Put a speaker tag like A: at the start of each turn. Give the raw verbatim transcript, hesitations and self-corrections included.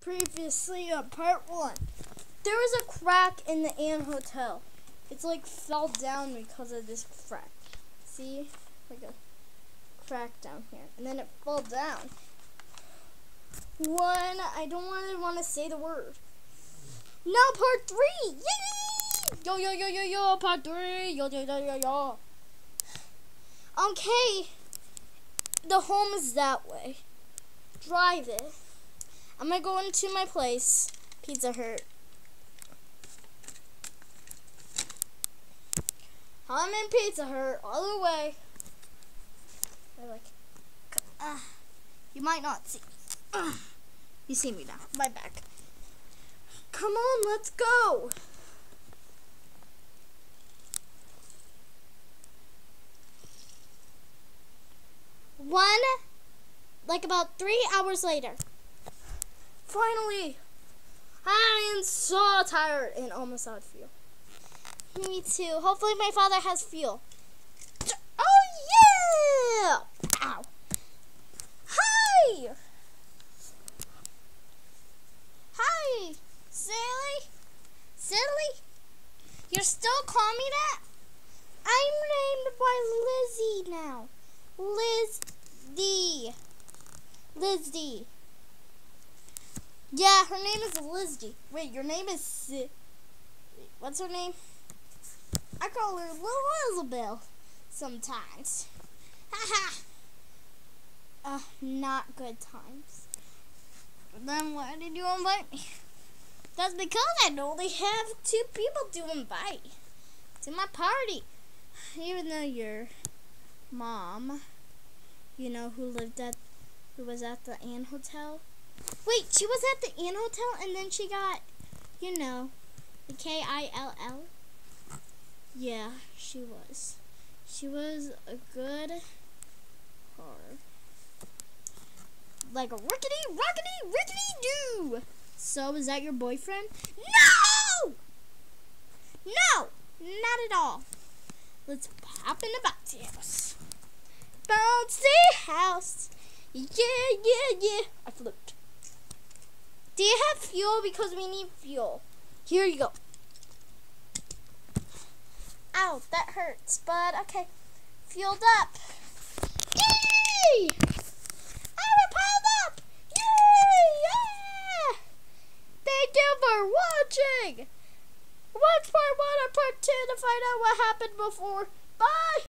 A: Previously on part one, there was a crack in the Ann Hotel. It's like fell down because of this crack. See? Like a crack down here. And then it fell down. One, I don't really want to say the word. Now part three! Yay! Yo, yo, yo, yo, yo, part three! Yo, yo, yo, yo, yo. Okay. The home is that way. Drive it. I'm gonna go into my place, Pizza Hut. I'm in Pizza Hut all the way. I like, uh, you might not see me. Uh, you see me now. My back. Come on, let's go. One, like about three hours later. Finally, I am so tired and almost out of fuel. Me too. Hopefully my father has fuel. Oh yeah! Ow. Hi! Hi! Silly? Silly? You're still calling me that? I'm named by Lizzie now. Liz D. Liz D. Yeah, her name is Lizzie. Wait, your name is Si- Wait, what's her name? I call her Little Isabel sometimes. Haha. uh, not good times. Then why did you invite me? That's because I only have two people to invite to my party. Even though your mom, you know, who lived at, who was at the Ann Hotel. Wait, she was at the Ann Hotel and then she got, you know, the K I L L? Yeah, she was. She was a good horror. Like a rickety, rockety, rickety doo. So, is that your boyfriend? No! No! Not at all. Let's pop in the bouncy house. Bouncy house. Yeah, yeah, yeah. I flipped. Do you have fuel? Because we need fuel. Here you go. Ow, that hurts. But, okay. Fueled up. Yay! I'm piled up. Yay! Yeah! Thank you for watching. Watch part one or part two to find out what happened before.